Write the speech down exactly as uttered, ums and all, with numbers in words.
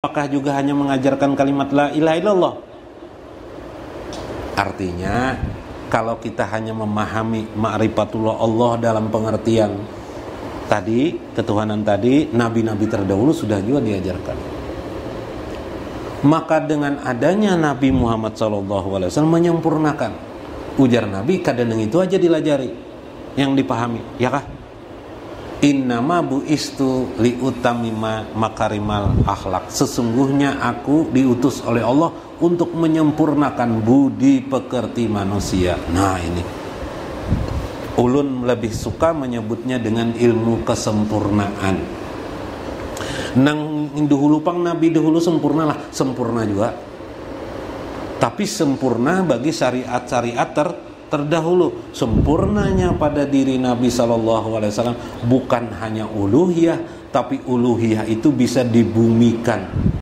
apakah juga hanya mengajarkan kalimat la ilaha illallah? Artinya kalau kita hanya memahami ma'rifatullah Allah dalam pengertian tadi, ketuhanan tadi, nabi-nabi terdahulu sudah juga diajarkan. Maka dengan adanya Nabi Muhammad shallallahu alaihi wasallam menyempurnakan. Ujar Nabi, kadang itu aja dilajari, yang dipahami, ya kah? Innama bu'istu liutamima makarimal akhlak. Sesungguhnya aku diutus oleh Allah untuk menyempurnakan budi pekerti manusia. Nah ini, ulun lebih suka menyebutnya dengan ilmu kesempurnaan. Nang dahulu pang Nabi dahulu sempurna lah, sempurna juga. Tapi sempurna bagi syariat-syariat ter terdahulu. Sempurnanya pada diri Nabi shallallahu alaihi wasallam bukan hanya uluhiyah, tapi uluhiyah itu bisa dibumikan.